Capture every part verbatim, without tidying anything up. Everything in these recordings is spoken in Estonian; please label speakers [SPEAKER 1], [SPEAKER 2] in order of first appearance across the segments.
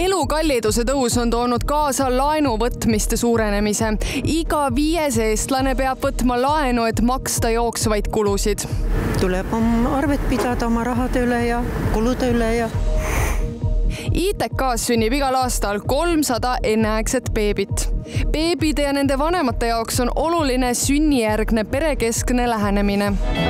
[SPEAKER 1] Elukalliduse tõus on toonud kaasa laenuvõtmiste suurenemise. Iga viies eestlane peab võtma laenu, et maksta jooksvaid kulusid.
[SPEAKER 2] Tuleb oma arvet pidada oma rahade üle ja kulude üle ja
[SPEAKER 1] I T K-s sünnib igal aastal kolmsada enneaegset beebit. Beebide ja nende vanemate jaoks on oluline sünnijärgne perekeskne lähenemine.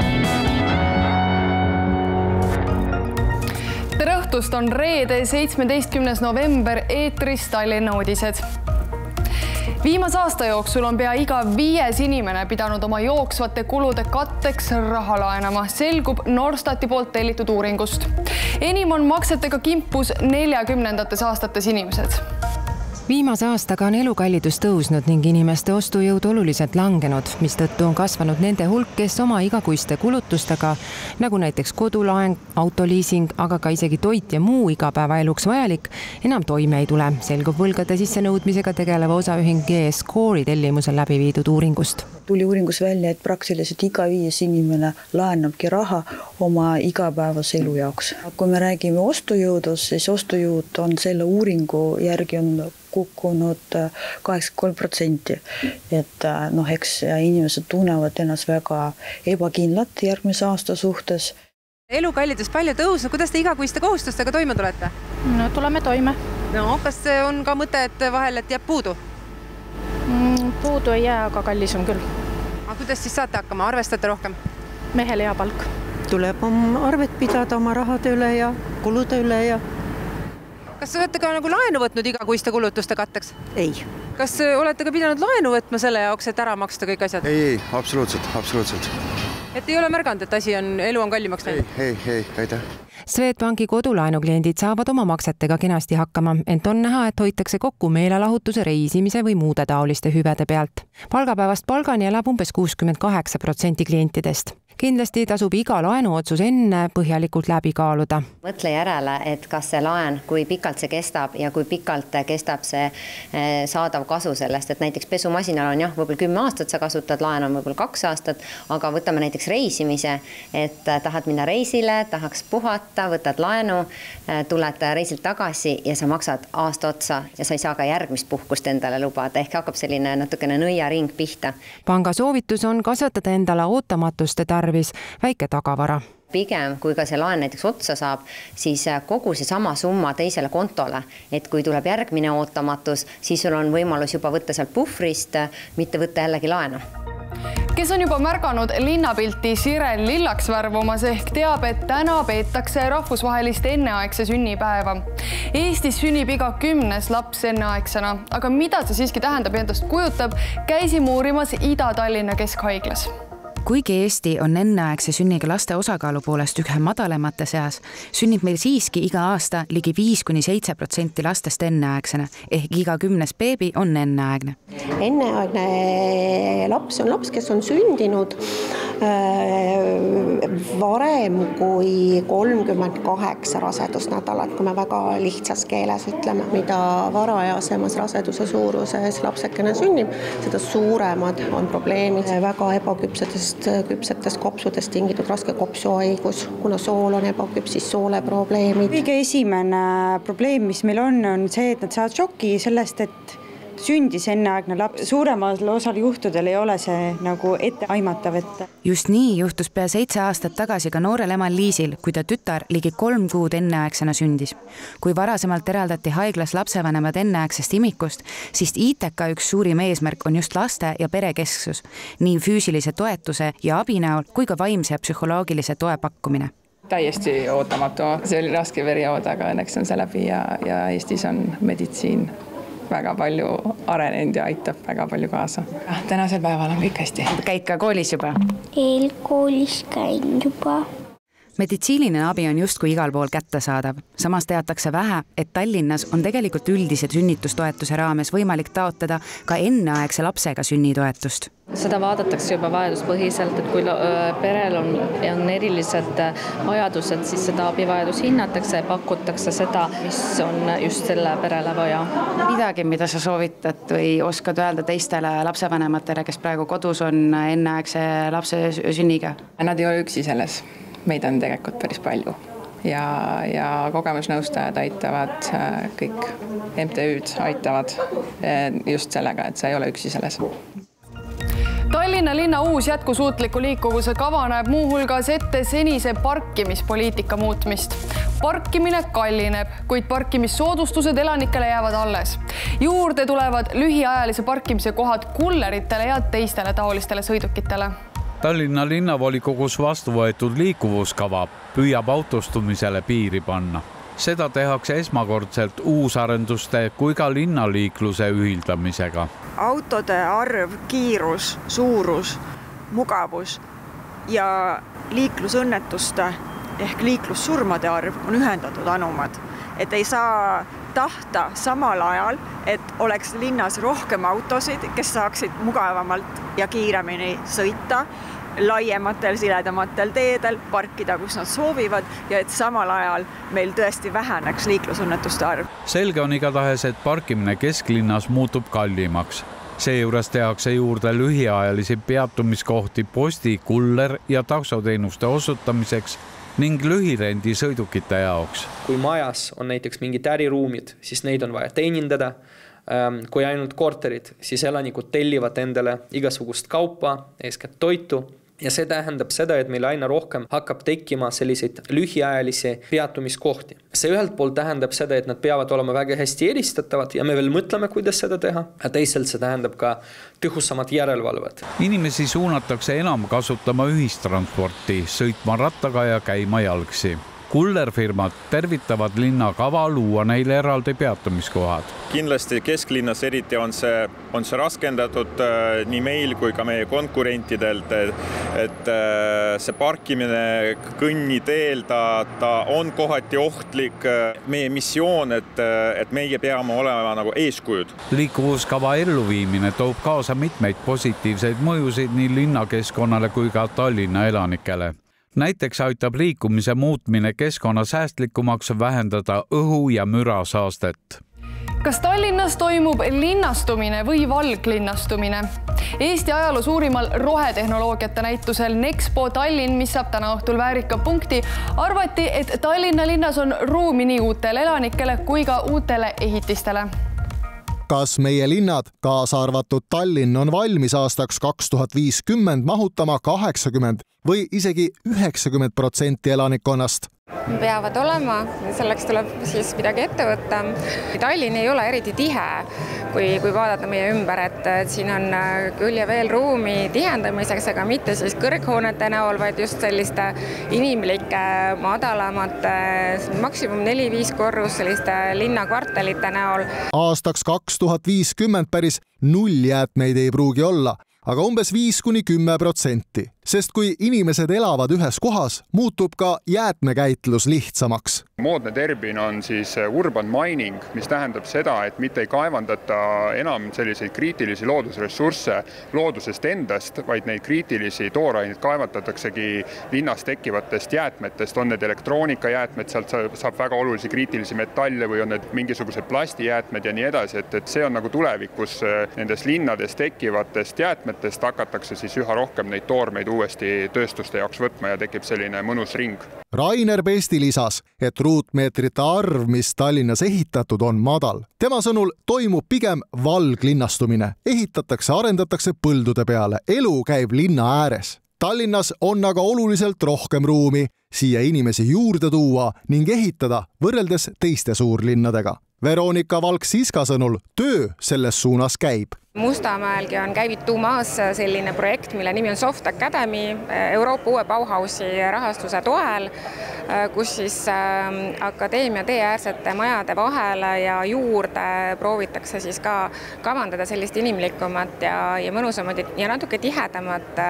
[SPEAKER 1] Tere õhtust, on reede seitsmeteistkümnes november, eetris Tallinna uudised. Viimase aasta jooksul on pea iga viies inimene pidanud oma jooksvate kulude katteks raha laenama, selgub Norstati poolt tellitud uuringust. Enim on maksetega kimpus neljakümnendates aastates inimesed.
[SPEAKER 3] Viimase aastaga on elukallidus tõusnud ning inimeste ostujõud oluliselt langenud, mistõttu on kasvanud nende hulk, kes oma igakuiste kulutustega, nagu näiteks kodulaen, autoliising, aga ka isegi toit ja muu igapäevaeluks vajalik, enam toime ei tule, selgub võlgade sissenõudmisega tegeleva osaühing G S Core'i tellimusel läbi viidud uuringust.
[SPEAKER 2] Tuli uuringus välja, et praktiliselt iga viies inimene laenabki raha oma igapäevase elu jaoks. Kui me räägime ostujõudust, siis ostujõud on selle uuringu järgi on kukkunud kaheksakümmend kolm protsenti. Et noh, eks inimesed tunnevad ennast väga ebakindlalt järgmise aasta suhtes.
[SPEAKER 4] Elukallidus palju tõusnud, kuidas te igakuiste kohustustega toime tulete?
[SPEAKER 5] No tuleme toime.
[SPEAKER 4] No, kas on ka mõte, et vahel, et jääb puudu?
[SPEAKER 5] Puudu ei jää, aga kallis on küll.
[SPEAKER 4] Aga kuidas siis saate hakkama? Arvestate rohkem?
[SPEAKER 5] Mehel hea palk.
[SPEAKER 2] Tuleb oma arvet pidada oma rahade üle ja kulude üle ja
[SPEAKER 4] Kas olete ka nagu laenu võtnud igakuiste kulutuste katteks?
[SPEAKER 2] Ei.
[SPEAKER 4] Kas olete ka pidanud laenu võtma selle jaoks, et ära maksta kõik asjad?
[SPEAKER 6] Ei, ei, absoluutselt, absoluutselt.
[SPEAKER 4] Et ei ole märganud, et asi on, elu on kallimaks läinud?
[SPEAKER 6] Ei, ei, ei, aitäh.
[SPEAKER 3] Swedbanki kodulaenu kliendid saavad oma maksetega kenasti hakkama, ent on näha, et hoitakse kokku meelelahutuse, reisimise või muude taoliste hüvede pealt. Palgapäevast palgani elab umbes kuuskümmend kaheksa protsenti klientidest. Kindlasti tasub iga laenuotsus enne põhjalikult läbi kaaluda.
[SPEAKER 7] Mõtle järele, et kas see laen, kui pikalt see kestab ja kui pikalt kestab see saadav kasu sellest, et näiteks pesumasinal on jah, võib-olla kümme aastat sa kasutad, laen on võib-olla kaks aastat, aga võtame näiteks reisimise, et tahad minna reisile, tahaks puhata, võtad laenu, tuled reisilt tagasi ja sa maksad aasta otsa ja sa ei saa ka järgmist puhkust endale lubada, ehk hakkab selline natukene nõiaring pihta. Panga soovitus on kasvatada endale ootamatuste tarvis väike tagavara. Pigem, kui ka see laen näiteks otsa saab, siis kogu see sama summa teisele kontole, et kui tuleb järgmine ootamatus, siis sul on võimalus juba võtta sealt puhvrist, mitte võtta jällegi laenu.
[SPEAKER 1] Kes on juba märganud linnapilti Sirel lillaks värvumas ehk teab, et täna peetakse rahvusvahelist enneaegse sünnipäeva. Eestis sünnib iga kümnes laps enneaegsena, aga mida see siiski tähendab endast kujutab, käisime uurimas Ida-Tallinna Keskhaiglas.
[SPEAKER 8] Kuigi Eesti on enneaegse sünniga laste osakaalu poolest ühe madalemate seas, sünnib meil siiski iga aasta ligi viis kuni seitse protsenti lastest enneaegsena, ehk iga kümnes beebi on enneaegne.
[SPEAKER 9] Enneaegne laps on laps, kes on sündinud varem kui kolmkümmend kaheksa rasedusnädalat, kui me väga lihtsas keeles ütleme, mida varajasemas raseduse suuruses lapsekene sünnib, seda suuremad on probleemid väga ebaküpsetest küpsetest kopsudest tingitud raske kopsuhaigus, kuna sool on ebaküps, siis sooleprobleemid.
[SPEAKER 10] Kõige esimene probleem, mis meil on, on see, et nad saavad šoki sellest, et sündis enneaegne laps. Suuremal osal juhtudel ei ole see nagu ette aimatav ette.
[SPEAKER 8] Just nii juhtus pea seitse aastat tagasi ka noorel emal Liisil, kui ta tütar ligi kolm kuud enneaegsena sündis. Kui varasemalt eraldati haiglas lapsevanemad enneaegsest imikust, siis I T K üks suurim eesmärk on just laste ja perekesksus, nii füüsilise toetuse ja abi näol kui ka vaimse ja psühholoogilise toe pakkumine.
[SPEAKER 11] Täiesti ootamatu. See oli raske periood, aga õnneks on see läbi ja, ja Eestis on meditsiin väga palju arenenud ja aitab väga palju kaasa. Tänasel päeval on kõik hästi.
[SPEAKER 8] Käid ka koolis juba?
[SPEAKER 12] Eelkoolis käin juba.
[SPEAKER 8] Meditsiiniline abi on justkui igal pool kättesaadav. Samas teatakse vähe, et Tallinnas on tegelikult üldise sünnitustoetuse raames võimalik taotleda ka enneaegse lapsega sünnitoetust.
[SPEAKER 13] Seda vaadatakse juba vajaduspõhiselt, et kui perel on, on erilised vajadused, siis seda abivajadus hinnatakse ja pakutakse seda, mis on just selle perele vaja.
[SPEAKER 8] Midagi, mida sa soovitad või oskad öelda teistele lapsevanematele, kes praegu kodus on enneaegse lapse sünniga?
[SPEAKER 11] Nad ei ole üksi selles. Meid on tegelikult päris palju. ja, ja kogemusnõustajad aitavad, kõik M T Ü'd aitavad just sellega, et sa ei ole üksi selles.
[SPEAKER 1] Tallinna linna uus jätkusuutliku liikuvuse kava näeb muuhulgas ette senise parkimispoliitika muutmist. Parkimine kallineb, kuid parkimissoodustused elanikele jäävad alles. Juurde tulevad lühiajalise parkimise kohad kulleritele ja teistele taolistele sõidukitele.
[SPEAKER 14] Tallinna linnavolikogus vastu võetud liikuvuskava püüab autostumisele piiri panna. Seda tehakse esmakordselt uusarenduste kui ka linnaliikluse ühildamisega.
[SPEAKER 15] Autode arv, kiirus, suurus, mugavus ja liiklusõnnetuste ehk liiklussurmade arv on ühendatud anumad. Et ei saa tahta samal ajal, et oleks linnas rohkem autosid, kes saaksid mugavamalt ja kiiremini sõita, laiematel, siledamatel teedel, parkida, kus nad soovivad ja et samal ajal meil tõesti väheneks liiklusõnnetuste arv.
[SPEAKER 14] Selge on igatahes, et parkimine kesklinnas muutub kallimaks. Seejuures tehakse juurde lühiajalisi peatumiskohti posti, kuller ja taksoteenuste osutamiseks ning lühirendi sõidukite jaoks.
[SPEAKER 16] Kui majas on näiteks mingid äriruumid, siis neid on vaja teenindada. Kui ainult korterid, siis elanikud tellivad endale igasugust kaupa, eeskätt toitu. Ja see tähendab seda, et meil aina rohkem hakkab tekkima selliseid lühiajalisi peatumiskohti. See ühelt poolt tähendab seda, et nad peavad olema väga hästi eristatavad ja me veel mõtleme, kuidas seda teha. Ja teisalt see tähendab ka tõhusamat järelevalvet.
[SPEAKER 14] Inimesi suunatakse enam kasutama ühistransporti, sõitma rattaga ja käima jalgsi. Kullerfirmad tervitavad linna kava luua neile eraldi peatumiskohad.
[SPEAKER 17] Kindlasti kesklinnas eriti on see, on see raskendatud äh, nii meil kui ka meie konkurentidelt, et äh, see parkimine kõnniteel, ta, ta on kohati ohtlik. Meie missioon, et, et meie peame olema nagu eeskujud.
[SPEAKER 14] Liikuvuskava elluviimine toob kaasa mitmeid positiivseid mõjusid nii linnakeskkonnale kui ka Tallinna elanikele. Näiteks aitab liikumise muutmine keskkonnasäästlikumaks vähendada õhu- ja mürasaastet.
[SPEAKER 1] Kas Tallinnas toimub linnastumine või valglinnastumine? Eesti ajaloo suurimal rohetehnoloogiate näitusel Nexpo Tallinn, mis saab täna õhtul väärika punkti, arvati, et Tallinna linnas on ruumi nii uutele elanikele kui ka uutele ehitistele.
[SPEAKER 18] Kas meie linnad, kaasa arvatud Tallinn, on valmis aastaks kaks tuhat viiskümmend mahutama kaheksakümmend või isegi üheksakümmend protsenti elanikkonnast?
[SPEAKER 19] Peavad olema, selleks tuleb siis midagi ette võtta. Tallinn ei ole eriti tihe, kui, kui vaadata meie ümber, et, et siin on küll ja veel ruumi tihendamiseks, aga mitte siis kõrghoonete näol, vaid just selliste inimlike, madalamate, maksimum neli-viis korrus selliste linnakvartalite näol.
[SPEAKER 18] Aastaks kaks tuhat viiskümmend päris null jäätmeid ei pruugi olla, aga umbes viis kuni kümme protsenti, sest kui inimesed elavad ühes kohas, muutub ka jäätmekäitlus lihtsamaks.
[SPEAKER 20] Moodne termin on siis urban mining, mis tähendab seda, et mitte ei kaevandata enam selliseid kriitilisi loodusressursse loodusest endast, vaid neid kriitilisi tooraineid kaevandataksegi linnas tekkivatest jäätmetest, on need elektroonikajäätmed, sealt saab väga olulisi kriitilisi metalle või on need mingisugused plastijäätmed ja nii edasi, et, et see on nagu tulevikus nendes linnades tekkivatest jäätmetest hakatakse siis üha rohkem neid toormeid uuesti tööstuste jaoks võtma ja tekib selline mõnus ring. Rainer Pesti lisas, et ruutmeetrite arv, mis Tallinnas ehitatud, on madal. Tema sõnul toimub pigem valglinnastumine. Ehitatakse, arendatakse põldude peale. Elu käib linna ääres. Tallinnas on aga oluliselt rohkem ruumi siia inimesi juurde tuua ning ehitada võrreldes teiste suurlinnadega. Veronika Valk-Siska sõnul töö selles suunas käib.
[SPEAKER 19] Mustamäelgi on käivitumas selline projekt, mille nimi on Soft Academy Euroopa uue Bauhausi rahastuse toel, kus siis akadeemia teeäärsete majade vahele ja juurde proovitakse siis ka kavandada sellist inimlikumat ja, ja mõnusamat ja natuke tihedamat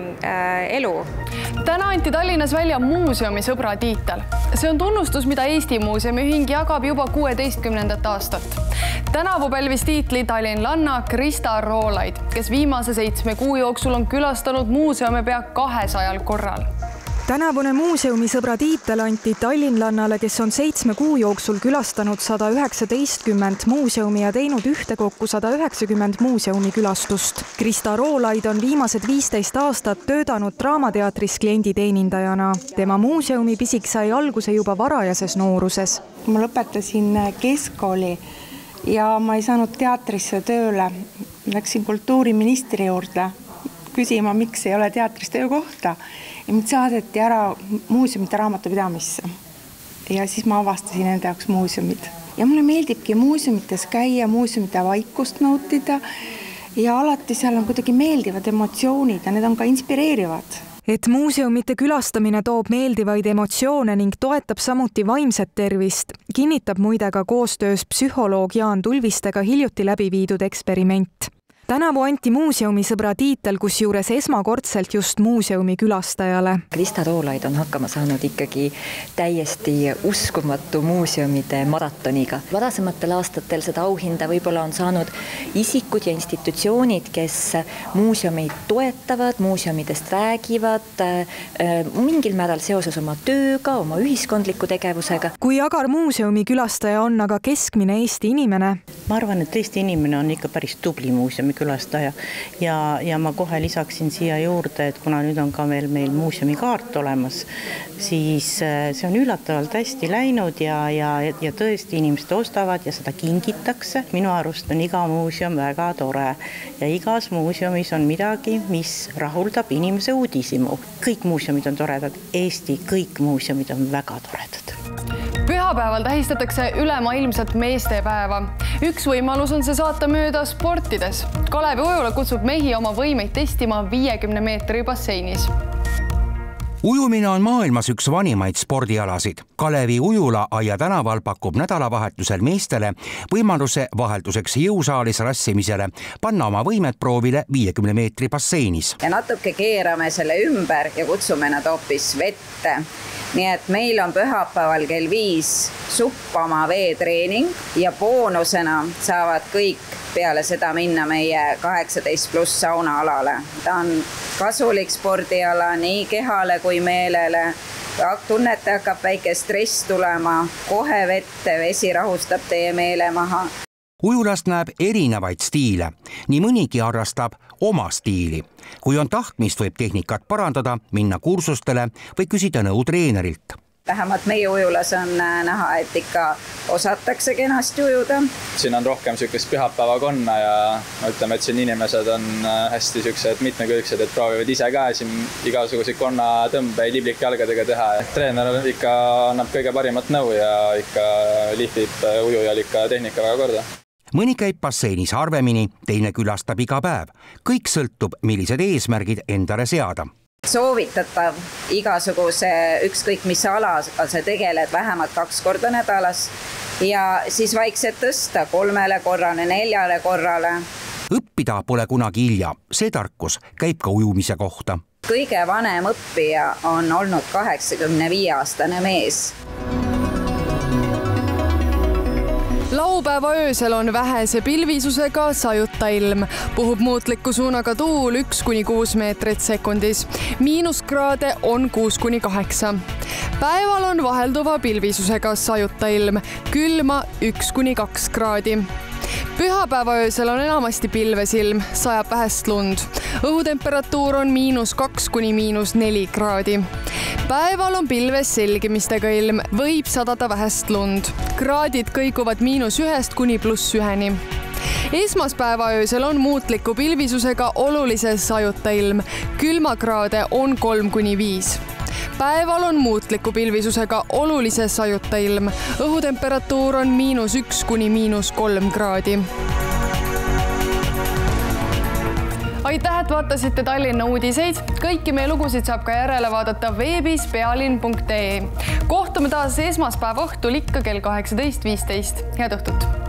[SPEAKER 19] äh, elu.
[SPEAKER 1] Täna anti Tallinnas välja muuseumi sõbra tiitel. See on tunnustus, mida Eesti Muuseumi ühing jagab juba kuueteistkümnendat aastat. Tänavu pälvis tiitli tallinlanna Krista Roolaid, kes viimase seitsme kuu jooksul on külastanud muuseume pea kahesajal korral.
[SPEAKER 21] Tänavune muuseumisõbra tiitel anti tallinlannale, kes on seitsme kuu jooksul külastanud sada üheksateistkümmend muuseumi ja teinud ühtekokku sada üheksakümmend muuseumi külastust. Krista Roolaid on viimased viisteist aastat töötanud Draamateatris klienditeenindajana. Tema muuseumi pisik sai alguse juba varajases nooruses.
[SPEAKER 22] Ma lõpetasin keskkooli ja ma ei saanud teatrisse tööle. Läksin kultuuriministri juurde küsima, miks ei ole teatris töökohta. Ja mind saadeti ära muuseumite raamatupidamisse. Ja siis ma avastasin enda jaoks muuseumid. Ja mulle meeldibki muuseumites käia, muuseumite vaikust nautida ja alati seal on kuidagi meeldivad emotsioonid ja need on ka inspireerivad.
[SPEAKER 21] Et muuseumite külastamine toob meeldivaid emotsioone ning toetab samuti vaimset tervist, kinnitab muide ka koostöös psühholoog Jaan Tulvistega hiljuti läbi viidud eksperiment. Tänavu anti muuseumisõbra tiitel, kus juures esmakordselt just muuseumi külastajale.
[SPEAKER 23] Krista Roolaid on hakkama saanud ikkagi täiesti uskumatu muuseumide maratoniga. Varasematel aastatel seda auhinda võib-olla on saanud isikud ja institutsioonid, kes muuseumeid toetavad, muuseumidest räägivad, mingil määral seoses oma tööga, oma ühiskondliku tegevusega.
[SPEAKER 21] Kui agar muuseumi külastaja on aga keskmine Eesti inimene?
[SPEAKER 24] Ma arvan, et Eesti inimene on ikka päris tubli muuseumi külastaja ja, ja ma kohe lisaksin siia juurde, et kuna nüüd on ka veel meil muuseumikaart olemas, siis see on üllatavalt hästi läinud ja, ja, ja tõesti inimesed ostavad ja seda kingitakse. Minu arust on iga muuseum väga tore ja igas muuseumis on midagi, mis rahuldab inimese uudishimu. Kõik muuseumid on toredad, Eesti kõik muuseumid on väga toredad.
[SPEAKER 1] Pühapäeval tähistatakse ülemaailmset meestepäeva. Üks võimalus on see saata mööda sportides. Kalevi Ujula kutsub mehi oma võimeid testima viiekümne meetri basseinis.
[SPEAKER 25] Ujumine on maailmas üks vanimaid spordialasid. Kalevi Ujula Aia tänaval pakub nädalavahetusel meestele võimaluse vahelduseks jõusaalis rassimisele panna oma võimed proovile viiekümne meetri basseinis.
[SPEAKER 26] Ja natuke keerame selle ümber ja kutsume nad hoopis vette. Nii et meil on pühapäeval kell viis suppama veetreening ja boonusena saavad kõik peale seda minna meie kaheksateist pluss saunaalale. Ta on kasulik spordiala nii kehale kui meelele. Tunnete hakkab väike stress tulema, kohe vette, vesi rahustab teie meele maha.
[SPEAKER 25] Ujulast näeb erinevaid stiile. Nii mõnigi harrastab oma stiili. Kui on tahtmist, võib tehnikat parandada, minna kursustele või küsida nõu treenerilt.
[SPEAKER 26] Vähemalt meie ujulas on näha, et ikka osatakse kenasti ujuda.
[SPEAKER 27] Siin on rohkem sükest pühapäevakonna ja ütleme, et siin inimesed on hästi süksed mitmekülgsed, et proovivad ise ka siin igasuguseid konna tõmbeid liblik jalgadega teha. Treener ikka annab kõige parimat nõu ja ikka lihtib ujujal ikka tehnika väga korda.
[SPEAKER 25] Mõni käib basseinis harvemini, teine külastab iga päev. Kõik sõltub, millised eesmärgid endale seada.
[SPEAKER 26] Soovitatav igasuguse ükskõik mis alaga sa tegeled vähemalt kaks korda nädalas ja siis vaikselt tõsta kolmele korrale, neljale korrale.
[SPEAKER 25] Õppida pole kunagi hilja, see tarkus käib ka ujumise kohta.
[SPEAKER 26] Kõige vanem õppija on olnud kaheksakümne viie aastane mees.
[SPEAKER 1] Laupäeva öösel on vähese pilvisusega sajuta ilm. Puhub muutliku suunaga tuul üks kuni kuus meetrit sekundis. Miinuskraade on kuus kuni kaheksa. Päeval on vahelduva pilvisusega sajuta ilm. Külma üks kuni kaks kraadi. Pühapäeva öösel on enamasti pilvesilm, sajab vähest lund. Õhutemperatuur on miinus kaks kuni miinus neli kraadi. Päeval on pilves selgimistega ilm, võib sadada vähest lund. Kraadid kõiguvad miinus ühest kuni pluss üheni. Esmaspäeva öösel on muutliku pilvisusega olulises sajuta ilm. Külmakraade on kolm kuni viis. Päeval on muutliku pilvisusega olulises sajuta ilm. Õhutemperatuur on miinus üks kuni miinus kolm kraadi. Aitäh, et vaatasite Tallinna uudiseid. Kõiki meie lugusid saab ka järele vaadata veebis pealinn punkt ee. Kohtume taas esmaspäeva õhtul ikka kell kaheksateist viisteist. Head õhtut!